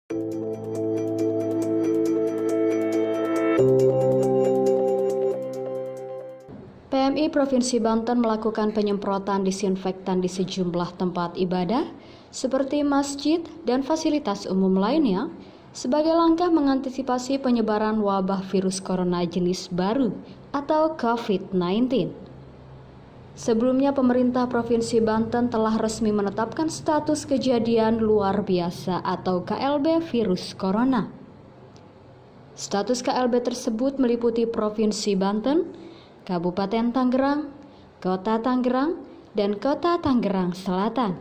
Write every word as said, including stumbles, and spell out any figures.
P M I Provinsi Banten melakukan penyemprotan disinfektan di sejumlah tempat ibadah seperti masjid dan fasilitas umum lainnya sebagai langkah mengantisipasi penyebaran wabah virus corona jenis baru atau covid sembilan belas. Sebelumnya pemerintah Provinsi Banten telah resmi menetapkan status kejadian luar biasa atau K L B virus corona. Status K L B tersebut meliputi Provinsi Banten, Kabupaten Tangerang, Kota Tangerang, dan Kota Tangerang Selatan.